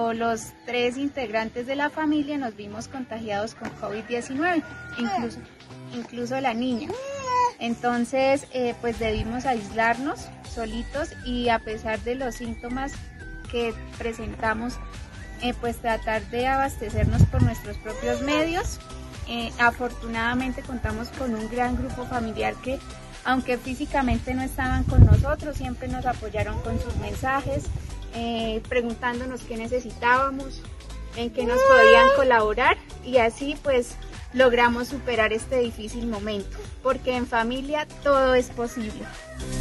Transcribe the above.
pero los 3 integrantes de la familia nos vimos contagiados con COVID-19, incluso la niña. Entonces, pues debimos aislarnos solitos y a pesar de los síntomas que presentamos, pues tratar de abastecernos por nuestros propios medios. Afortunadamente contamos con un gran grupo familiar que, aunque físicamente no estaban con nosotros, siempre nos apoyaron con sus mensajes, preguntándonos qué necesitábamos, en qué nos podían colaborar, y así pues logramos superar este difícil momento, porque en familia todo es posible.